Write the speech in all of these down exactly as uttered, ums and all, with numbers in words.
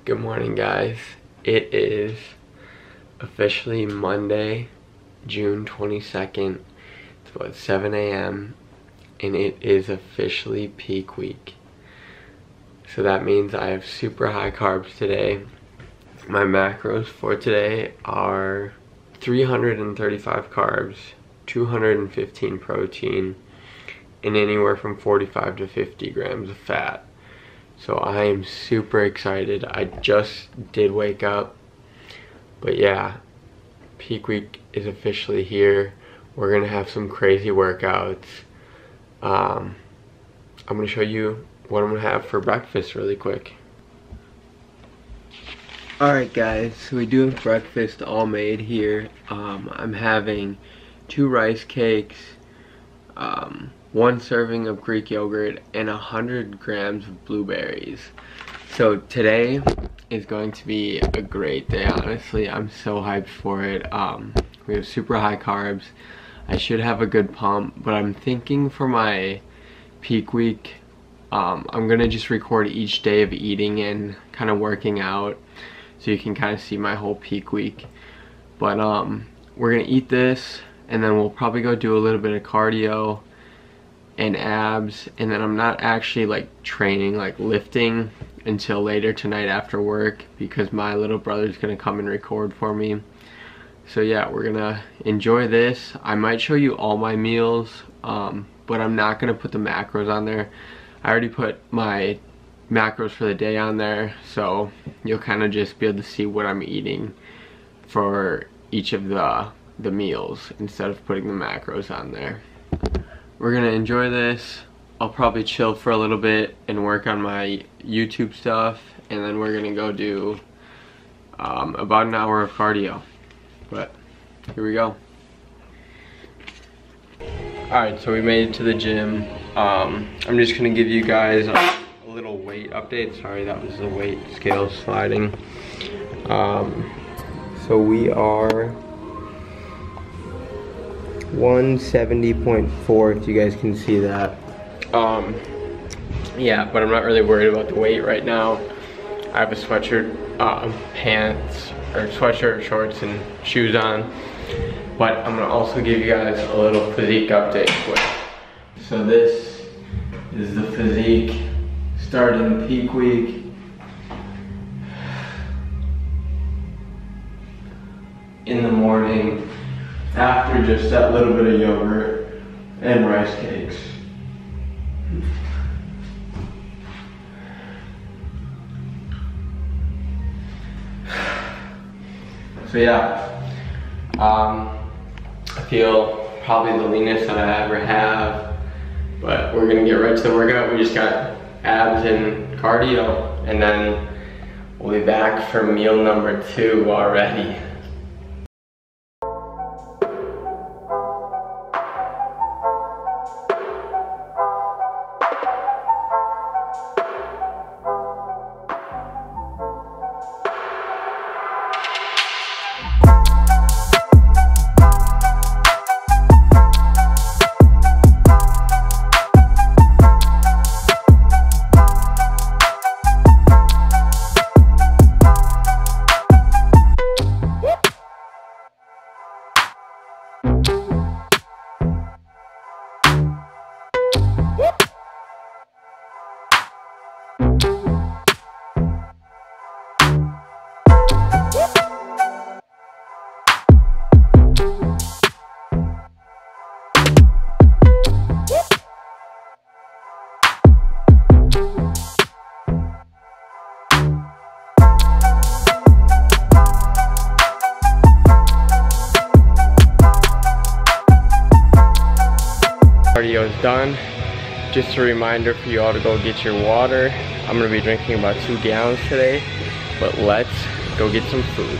Good morning, guys. It is officially Monday, June twenty-second. It's about seven A M and it is officially peak week. So that means I have super high carbs today. My macros for today are three hundred thirty-five carbs, two hundred fifteen protein, and anywhere from forty-five to fifty grams of fat. So I am super excited. I just did wake up, but yeah, peak week is officially here. We're gonna have some crazy workouts. Um, I'm gonna show you what I'm gonna have for breakfast really quick. Alright guys, so we do have breakfast all made here. Um, I'm having two rice cakes, um, one serving of Greek yogurt, and a hundred grams of blueberries. So today is going to be a great day. Honestly, I'm so hyped for it. Um, we have super high carbs. I should have a good pump, but I'm thinking for my peak week, um, I'm gonna just record each day of eating and kind of working out, so you can kind of see my whole peak week. But um, we're gonna eat this, and then we'll probably go do a little bit of cardio and abs, and then I'm not actually like training, like lifting, until later tonight after work, because my little brother's gonna come and record for me. So yeah, we're gonna enjoy this. I might show you all my meals, um, but I'm not gonna put the macros on there. I already put my macros for the day on there, so you'll kind of just be able to see what I'm eating for each of the the meals instead of putting the macros on there. We're gonna enjoy this. I'll probably chill for a little bit and work on my YouTube stuff, and then we're gonna go do um, about an hour of cardio. But here we go. Alright, so we made it to the gym. Um, I'm just gonna give you guys a, a little weight update. Sorry, that was the weight scale sliding. Um, so we are one seventy point four, if you guys can see that. Um, yeah, but I'm not really worried about the weight right now. I have a sweatshirt, uh, pants, or sweatshirt, shorts, and shoes on. But I'm gonna also give you guys a little physique update quick. So this is the physique starting peak week. In the morning, after just that little bit of yogurt and rice cakes. So yeah, um, I feel probably the leanest that I ever have, but we're gonna get right to the workout. We just got abs and cardio, and then we'll be back for meal number two already. Cardio is done. Just a reminder for you all to go get your water. I'm gonna be drinking about two gallons today, but let's go get some food.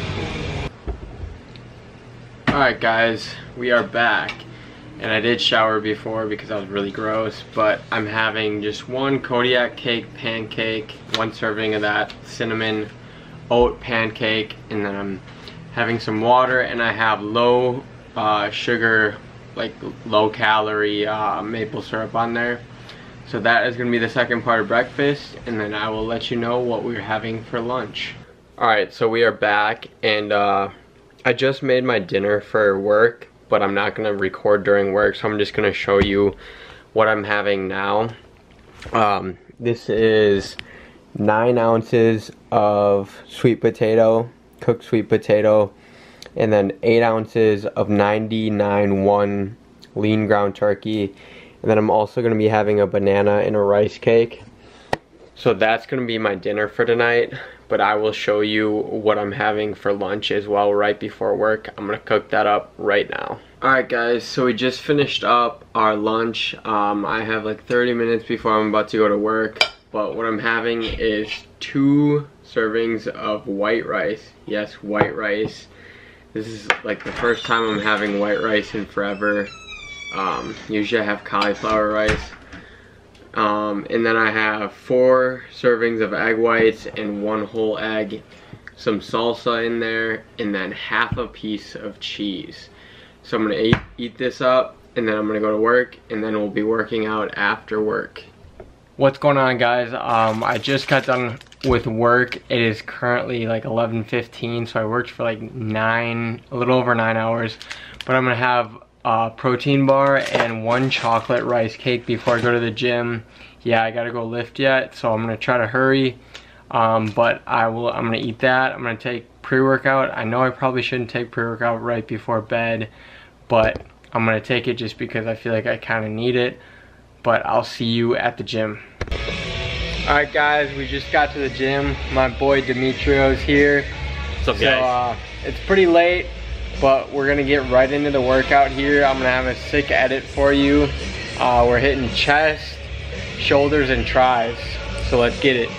Alright guys, we are back. And I did shower before because I was really gross, but I'm having just one Kodiak cake pancake, one serving of that cinnamon oat pancake, and then I'm having some water, and I have low uh, sugar, like low calorie uh, maple syrup on there. So that is going to be the second part of breakfast, and then I will let you know what we're having for lunch. Alright, so we are back, and uh, I just made my dinner for work, but I'm not going to record during work, so I'm just going to show you what I'm having now. Um, this is nine ounces of sweet potato, cooked sweet potato, and then eight ounces of ninety-nine one lean ground turkey. And then I'm also going to be having a banana and a rice cake. So that's going to be my dinner for tonight. But I will show you what I'm having for lunch as well right before work. I'm going to cook that up right now. Alright guys, so we just finished up our lunch. Um, I have like thirty minutes before I'm about to go to work. But what I'm having is two servings of white rice. Yes, white rice. This is like the first time I'm having white rice in forever. Um, usually I have cauliflower rice. Um, and then I have four servings of egg whites and one whole egg, some salsa in there, and then half a piece of cheese. So I'm gonna eat, eat this up, and then I'm gonna go to work, and then we'll be working out after work. What's going on, guys? Um, I just got done with work. It is currently like eleven fifteen, so I worked for like nine, a little over nine hours. But I'm gonna have a protein bar and one chocolate rice cake before I go to the gym. Yeah, I gotta go lift yet, so I'm gonna try to hurry. Um, but I will. I'm gonna eat that. I'm gonna take pre-workout. I know I probably shouldn't take pre-workout right before bed, but I'm gonna take it just because I feel like I kind of need it. But I'll see you at the gym. Alright guys, we just got to the gym. My boy Demetrio's here. What's up, so, guys? Uh, it's pretty late, but we're gonna get right into the workout here. I'm gonna have a sick edit for you. Uh, we're hitting chest, shoulders, and tries. So let's get it.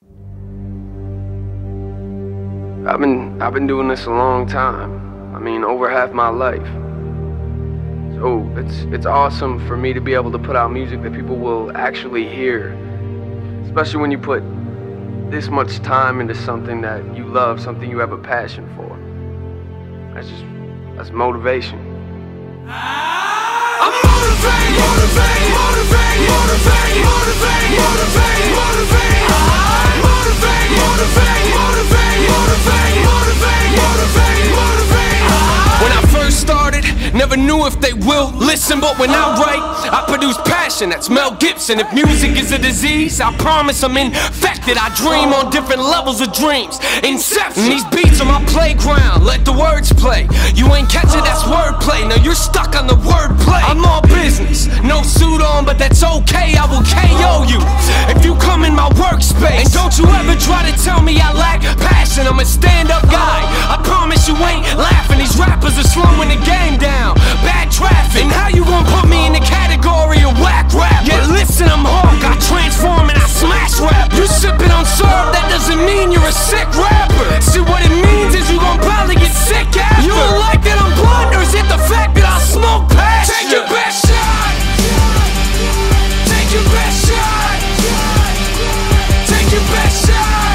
I've been I've been doing this a long time. I mean, over half my life. So it's it's awesome for me to be able to put out music that people will actually hear. Especially when you put this much time into something that you love, something you have a passion for. That's just, that's motivation. I'm motivated, motivated, motivated, motivated, motivated, motivated, motivated, motivated, motivated, motivated, motivated, motivated, motivated, motivated. When I first started, never knew if they will listen, but when I write, I produce passion. That's Mel Gibson. If music is a disease, I promise I'm infected. I dream on different levels of dreams. Inception. These beats are my playground. Let the words play. You ain't catch it, that's wordplay. Now you're stuck on the wordplay. I'm all business, no suit on, but that's okay. I will K O you if you come in my workspace. And don't you ever try to tell me I lack passion. I'm a stand-up guy. I promise you ain't laughing. These rappers are slowing the game down. Bad traffic. And how you gonna put me in the category of whack rap? Yeah, listen, I'm Hawk. I transform and I smash rap. You sipping on syrup, that doesn't mean you're a sick rapper. See, what it means is you gon' probably get sick after. You don't like that I'm blunt, or is it the fact that I smoke passion? Take your best shot. Take your best shot. Take your best shot.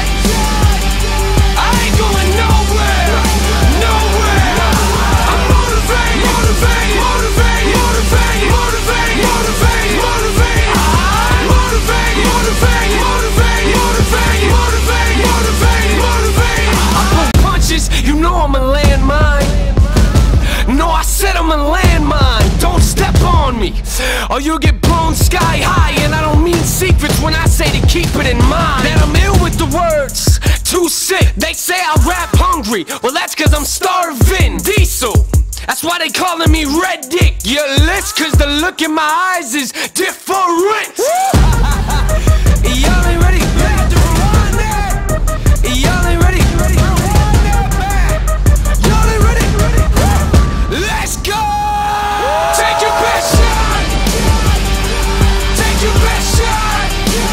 I ain't going nowhere. Nowhere. I'm motivated, motivated, motivated, motivated, motivated, motivated, motivated, motivated, motivated, motivated, motivated, motivated, motivated, motivated. I pull punches, you know I'm a landmine. No, I said I'm a landmine. Don't step on me, or you'll get blown sky high. And I don't mean secrets when I say to keep it in mind that I'm ill with the words. Too sick. They say I rap hungry. Well, that's cause I'm starving. Diesel. That's why they calling me Red Dick. Your list, cause the look in my eyes is different. Y'all ain't ready. Ready to rewind that. Y'all ain't ready. Ready to rewind that back. Y'all ain't ready. Ready. Let's go. Take your best shot. Take your best shot.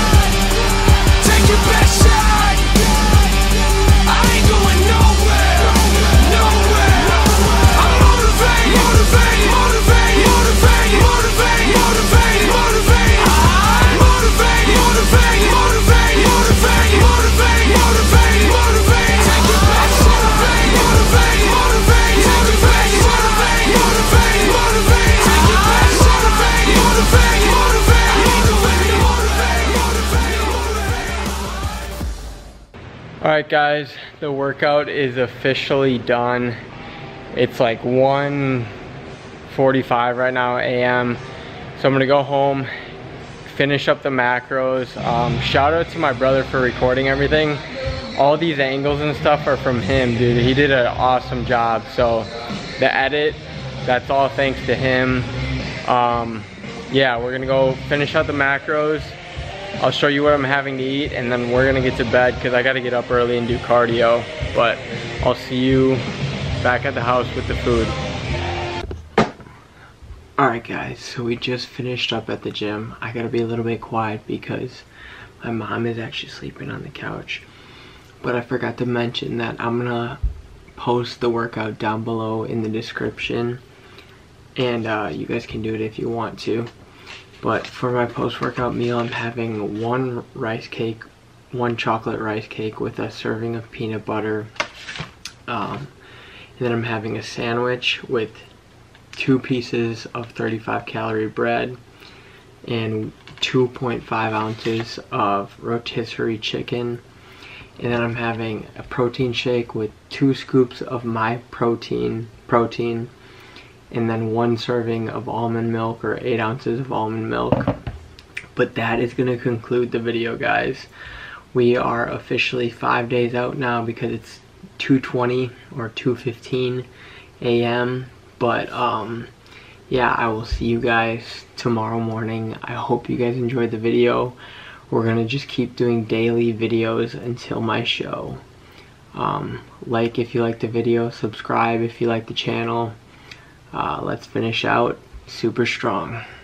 Take your best shot. I ain't going nowhere. Nowhere. I'm motivated, motivated, motivated, motivated, motivated, motivated, motivated. Alright guys, the workout is officially done. It's like one forty-five right now A M So I'm gonna go home, finish up the macros. Um, shout out to my brother for recording everything. All these angles and stuff are from him, dude. He did an awesome job. So the edit, that's all thanks to him. Um, yeah, we're gonna go finish out the macros. I'll show you what I'm having to eat, and then we're gonna get to bed because I gotta get up early and do cardio. But I'll see you back at the house with the food. Alright guys, so we just finished up at the gym. I gotta be a little bit quiet because my mom is actually sleeping on the couch. But I forgot to mention that I'm gonna post the workout down below in the description. And uh, you guys can do it if you want to. But for my post-workout meal, I'm having one rice cake, one chocolate rice cake with a serving of peanut butter. Um, and then I'm having a sandwich with two pieces of thirty-five calorie bread and two point five ounces of rotisserie chicken. And then I'm having a protein shake with two scoops of my protein, protein. And then one serving of almond milk, or eight ounces of almond milk. But that is going to conclude the video, guys. We are officially five days out now because it's two twenty or two fifteen A M But um, yeah, I will see you guys tomorrow morning. I hope you guys enjoyed the video. We're going to just keep doing daily videos until my show. Um, like if you like the video, subscribe if you like the channel. Uh, let's finish out super strong.